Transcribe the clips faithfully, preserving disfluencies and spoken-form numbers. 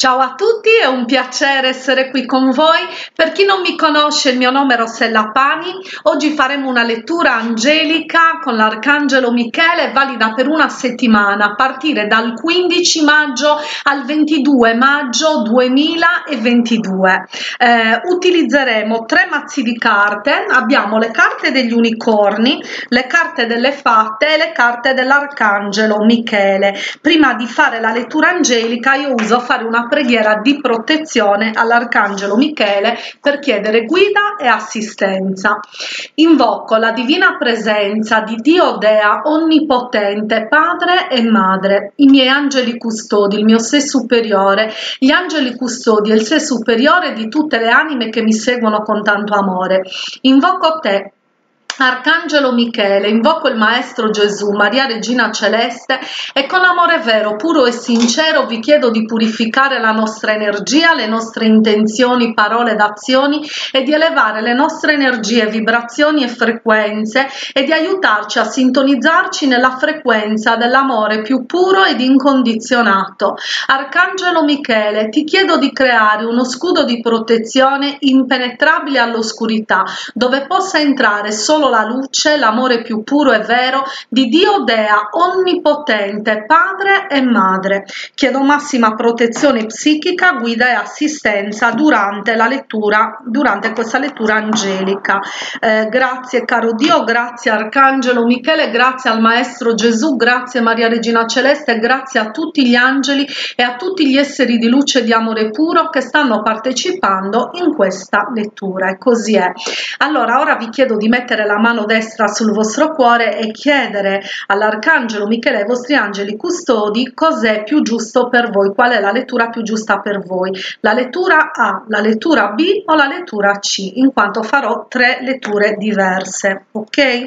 Ciao a tutti, è un piacere essere qui con voi. Per chi non mi conosce, il mio nome è Rossella Pani. Oggi faremo una lettura angelica con l'Arcangelo Michele, valida per una settimana, a partire dal quindici maggio al ventidue maggio duemilaventidue. Eh, utilizzeremo tre mazzi di carte. Abbiamo le carte degli unicorni, le carte delle fatte e le carte dell'Arcangelo Michele. Prima di fare la lettura angelica io uso fare una preghiera di protezione all'Arcangelo Michele per chiedere guida e assistenza. Invoco la divina presenza di Dio Dea Onnipotente, Padre e Madre, i miei angeli custodi, il mio sé superiore, gli angeli custodi e il sé superiore di tutte le anime che mi seguono con tanto amore. Invoco te, Arcangelo Michele, invoco il Maestro Gesù, Maria Regina Celeste, e con amore vero, puro e sincero vi chiedo di purificare la nostra energia, le nostre intenzioni, parole ed azioni, e di elevare le nostre energie, vibrazioni e frequenze, e di aiutarci a sintonizzarci nella frequenza dell'amore più puro ed incondizionato. Arcangelo Michele, ti chiedo di creare uno scudo di protezione impenetrabile all'oscurità, dove possa entrare solo la luce, l'amore più puro e vero di Dio Dea Onnipotente, Padre e Madre. Chiedo massima protezione psichica, guida e assistenza durante la lettura, durante questa lettura angelica. Eh, grazie caro Dio, grazie Arcangelo Michele, grazie al Maestro Gesù, grazie Maria Regina Celeste, grazie a tutti gli angeli e a tutti gli esseri di luce e di amore puro che stanno partecipando in questa lettura. E così è. Allora, ora vi chiedo di mettere la mano destra sul vostro cuore e chiedere all'Arcangelo Michele e ai vostri angeli custodi cos'è più giusto per voi, qual è la lettura più giusta per voi, la lettura A, la lettura B o la lettura C, in quanto farò tre letture diverse, ok?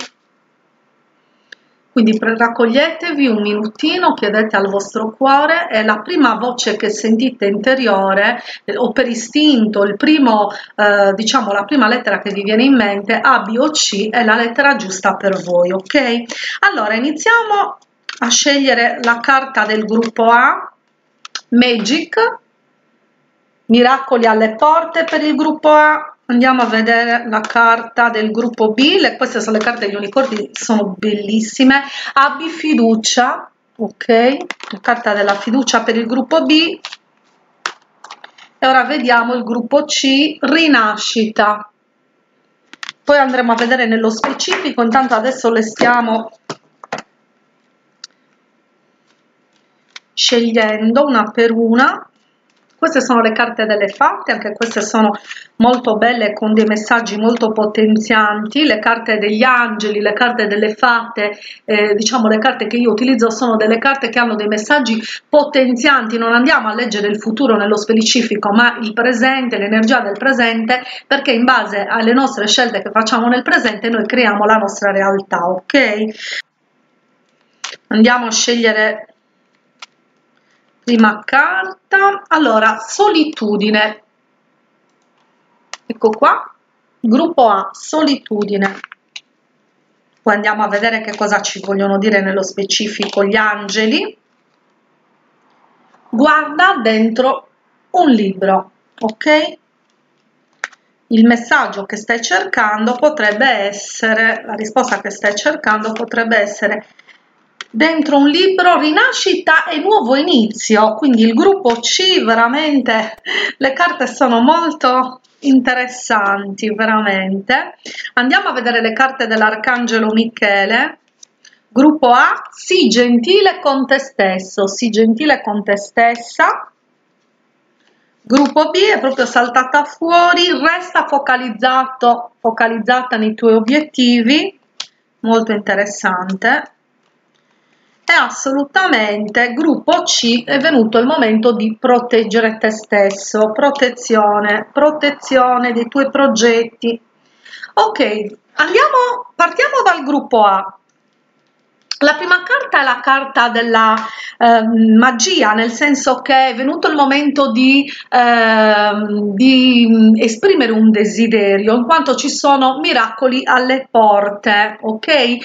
Quindi raccoglietevi un minutino, chiedete al vostro cuore e la prima voce che sentite interiore eh, o per istinto, il primo, eh, diciamo la prima lettera che vi viene in mente, A, B o C, è la lettera giusta per voi, ok? Allora iniziamo a scegliere la carta del gruppo A, Magic, miracoli alle porte per il gruppo A. Andiamo a vedere la carta del gruppo B, le, queste sono le carte degli unicorni, sono bellissime. Abbi fiducia, ok, la carta della fiducia per il gruppo B. E ora vediamo il gruppo C, rinascita. Poi andremo a vedere nello specifico, intanto adesso le stiamo scegliendo una per una. Queste sono le carte delle fatte, anche queste sono molto belle con dei messaggi molto potenzianti. Le carte degli angeli, le carte delle fatte, eh, diciamo le carte che io utilizzo sono delle carte che hanno dei messaggi potenzianti. Non andiamo a leggere il futuro nello specifico, ma il presente, l'energia del presente, perché in base alle nostre scelte che facciamo nel presente noi creiamo la nostra realtà, ok? Andiamo a scegliere prima carta. Allora, solitudine, ecco qua, gruppo A, solitudine. Poi andiamo a vedere che cosa ci vogliono dire nello specifico gli angeli. Guarda dentro un libro, ok? Il messaggio che stai cercando potrebbe essere, la risposta che stai cercando potrebbe essere dentro un libro, rinascita e nuovo inizio. Quindi il gruppo C, veramente le carte sono molto interessanti, veramente. Andiamo a vedere le carte dell'Arcangelo Michele. Gruppo A, sii gentile con te stesso, sii gentile con te stessa. Gruppo B è proprio saltata fuori, resta focalizzato, focalizzata nei tuoi obiettivi, molto interessante. E assolutamente gruppo C è venuto il momento di proteggere te stesso, protezione, protezione dei tuoi progetti. Ok, andiamo, partiamo dal gruppo A. La prima carta è la carta della eh, magia, nel senso che è venuto il momento di, eh, di esprimere un desiderio, in quanto ci sono miracoli alle porte, ok?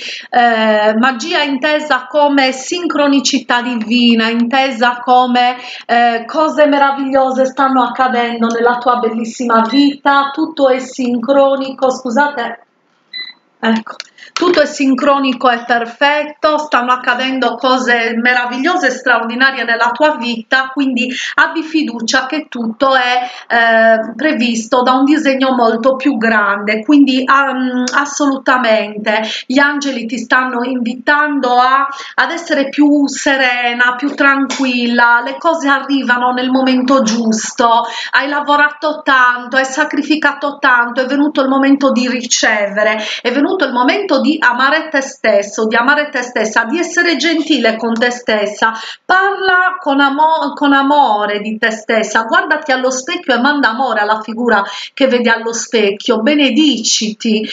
Eh, magia intesa come sincronicità divina, intesa come eh, cose meravigliose stanno accadendo nella tua bellissima vita, tutto è sincronico, scusate. Ecco, tutto è sincronico e perfetto, stanno accadendo cose meravigliose e straordinarie nella tua vita, quindi abbi fiducia che tutto è eh, previsto da un disegno molto più grande, quindi um, assolutamente gli angeli ti stanno invitando a, ad essere più serena, più tranquilla, le cose arrivano nel momento giusto, hai lavorato tanto, hai sacrificato tanto, è venuto il momento di ricevere, è venuto il momento di amare te stesso, di amare te stessa, di essere gentile con te stessa, parla con, amo con amore di te stessa, guardati allo specchio e manda amore alla figura che vedi allo specchio, benediciti,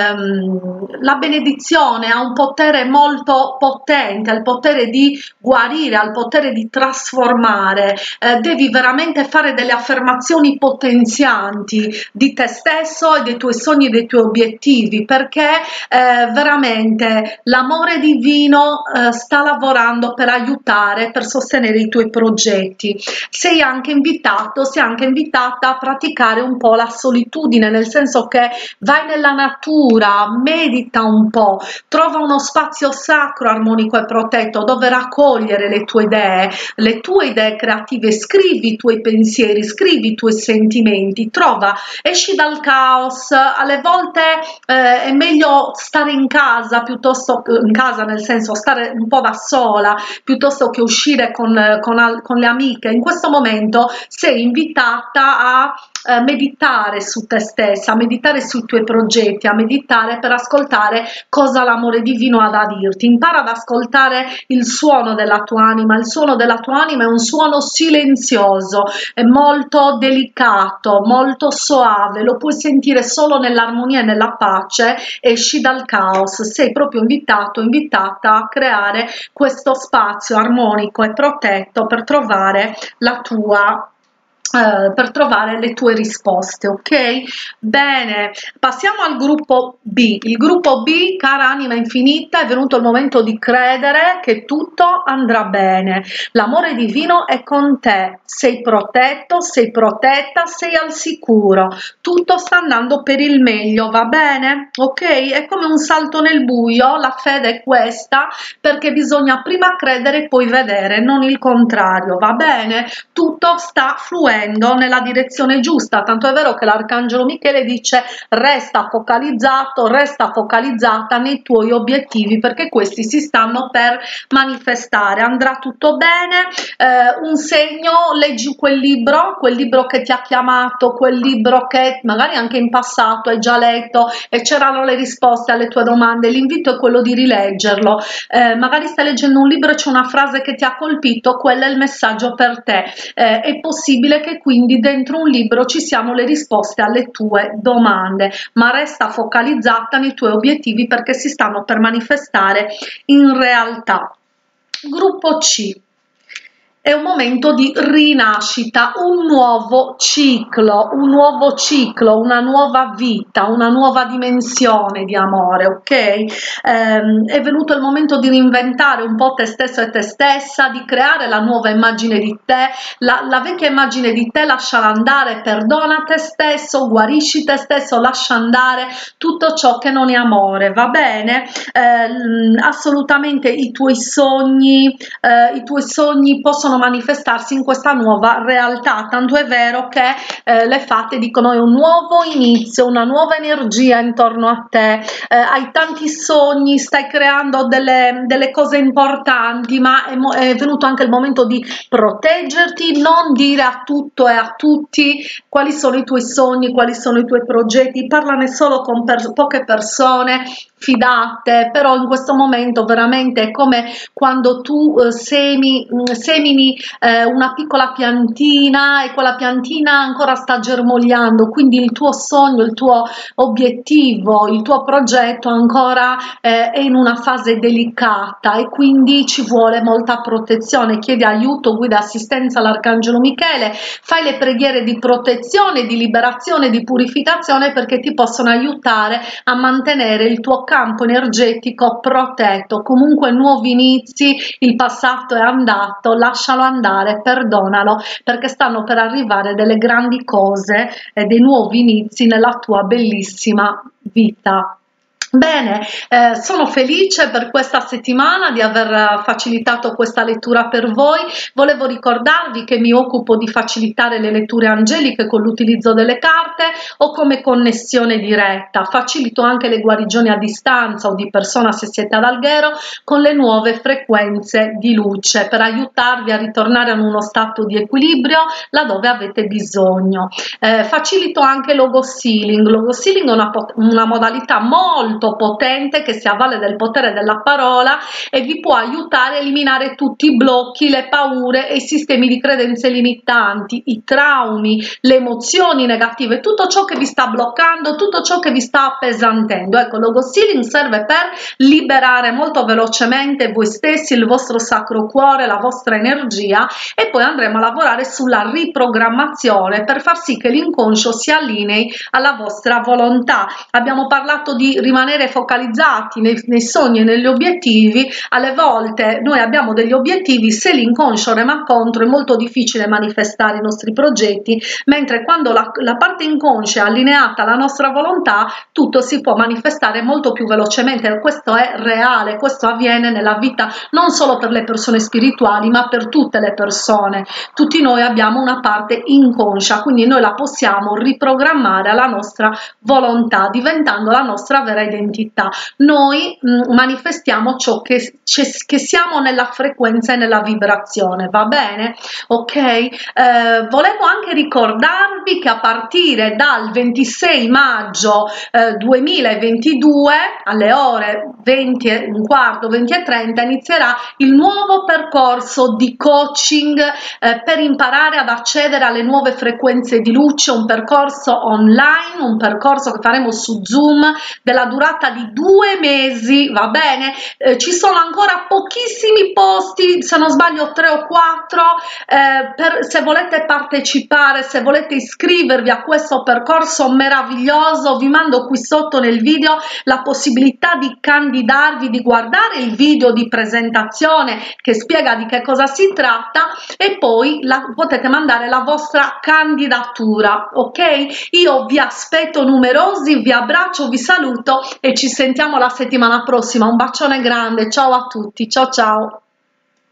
ehm, la benedizione ha un potere molto potente, ha il potere di guarire, ha il potere di trasformare, eh, devi veramente fare delle affermazioni potenzianti di te stesso e dei tuoi sogni e dei tuoi obiettivi, perché eh, veramente l'amore divino eh, sta lavorando per aiutare, per sostenere i tuoi progetti. Sei anche invitato, sei anche invitata a praticare un po' la solitudine, nel senso che vai nella natura, medita un po', trova uno spazio sacro, armonico e protetto dove raccogliere le tue idee, le tue idee creative, scrivi i tuoi pensieri, scrivi i tuoi sentimenti, trova, esci dal caos, alle volte eh, è meglio stare in casa piuttosto che in casa, nel senso stare un po' da sola piuttosto che uscire con, con, con le amiche. In questo momento sei invitata a eh, meditare su te stessa, a meditare sui tuoi progetti, a meditare per ascoltare cosa l'amore divino ha da dirti. Impara ad ascoltare il suono della tua anima. Il suono della tua anima è un suono silenzioso, è molto delicato, molto soave, lo puoi sentire solo nell'armonia e nella pace. Esci dal caos, sei proprio invitato, invitata a creare questo spazio armonico e protetto per trovare la tua Uh, per trovare le tue risposte, ok? Bene, passiamo al gruppo B. Il gruppo B, cara anima infinita, è venuto il momento di credere che tutto andrà bene. L'amore divino è con te, sei protetto, sei protetta, sei al sicuro, tutto sta andando per il meglio, va bene? Ok? È come un salto nel buio, la fede è questa, perché bisogna prima credere e poi vedere, non il contrario, va bene? Tutto sta fluendo nella direzione giusta, tanto è vero che l'arcangelo Michele dice resta focalizzato, resta focalizzata nei tuoi obiettivi, perché questi si stanno per manifestare, andrà tutto bene. Eh, un segno, leggi quel libro, quel libro che ti ha chiamato, quel libro che magari anche in passato hai già letto e c'erano le risposte alle tue domande, l'invito è quello di rileggerlo. Eh, magari stai leggendo un libro e c'è una frase che ti ha colpito, quello è il messaggio per te. Eh, è possibile che quindi dentro un libro ci siano le risposte alle tue domande, ma resta focalizzata nei tuoi obiettivi perché si stanno per manifestare in realtà. Gruppo C. È un momento di rinascita, un nuovo ciclo, un nuovo ciclo, una nuova vita, una nuova dimensione di amore, ok? Ehm, è venuto il momento di reinventare un po' te stesso e te stessa, di creare la nuova immagine di te, la, la vecchia immagine di te lasciala andare, perdona te stesso, guarisci te stesso, lascia andare tutto ciò che non è amore, va bene? Eh, assolutamente i tuoi sogni, eh, i tuoi sogni possono manifestarsi in questa nuova realtà, tanto è vero che eh, le fate dicono è un nuovo inizio, una nuova energia intorno a te, eh, hai tanti sogni, stai creando delle, delle cose importanti, ma è, è venuto anche il momento di proteggerti, non dire a tutto e a tutti quali sono i tuoi sogni, quali sono i tuoi progetti, parlane solo con per, poche persone fidate, però in questo momento veramente è come quando tu eh, semi, semi semini eh, una piccola piantina e quella piantina ancora sta germogliando, quindi il tuo sogno, il tuo obiettivo, il tuo progetto ancora eh, è in una fase delicata e quindi ci vuole molta protezione. Chiedi aiuto, guida, assistenza all'Arcangelo Michele, fai le preghiere di protezione, di liberazione, di purificazione, perché ti possono aiutare a mantenere il tuo campo energetico protetto. Comunque nuovi inizi, il passato è andato, lascialo andare, perdonalo, perché stanno per arrivare delle grandi cose e dei nuovi inizi nella tua bellissima vita. Bene, eh, sono felice per questa settimana di aver facilitato questa lettura per voi. Volevo ricordarvi che mi occupo di facilitare le letture angeliche con l'utilizzo delle carte o come connessione diretta. Facilito anche le guarigioni a distanza o di persona se siete ad Alghero con le nuove frequenze di luce per aiutarvi a ritornare in uno stato di equilibrio laddove avete bisogno. Eh, facilito anche logo sealing. Logo sealing è una, una modalità molto potente che si avvale del potere della parola e vi può aiutare a eliminare tutti i blocchi, le paure e i sistemi di credenze limitanti, i traumi, le emozioni negative, tutto ciò che vi sta bloccando, tutto ciò che vi sta appesantendo. Ecco, logo sealing serve per liberare molto velocemente voi stessi, il vostro sacro cuore, la vostra energia, e poi andremo a lavorare sulla riprogrammazione per far sì che l'inconscio si allinei alla vostra volontà. Abbiamo parlato di rimanere focalizzati nei, nei sogni e negli obiettivi. Alle volte noi abbiamo degli obiettivi, se l'inconscio rema contro è molto difficile manifestare i nostri progetti, mentre quando la, la parte inconscia è allineata alla nostra volontà tutto si può manifestare molto più velocemente. Questo è reale, questo avviene nella vita non solo per le persone spirituali ma per tutte le persone. Tutti noi abbiamo una parte inconscia, quindi noi la possiamo riprogrammare alla nostra volontà, diventando la nostra vera identità. Noi mh, manifestiamo ciò che, che siamo nella frequenza e nella vibrazione, va bene? Ok? Eh, volevo anche ricordarvi che a partire dal ventisei maggio eh, duemilaventidue alle ore venti e un quarto, venti e trenta inizierà il nuovo percorso di coaching eh, per imparare ad accedere alle nuove frequenze di luce, un percorso online, un percorso che faremo su Zoom della durata di due mesi, va bene? Eh, ci sono ancora pochissimi posti, se non sbaglio tre o quattro, eh, per, se volete partecipare, se volete iscrivervi a questo percorso meraviglioso, vi mando qui sotto nel video la possibilità di candidarvi, di guardare il video di presentazione che spiega di che cosa si tratta e poi la, potete mandare la vostra candidatura, ok? Io vi aspetto numerosi, vi abbraccio, vi saluto e ci sentiamo la settimana prossima. Un bacione grande, ciao a tutti, ciao ciao.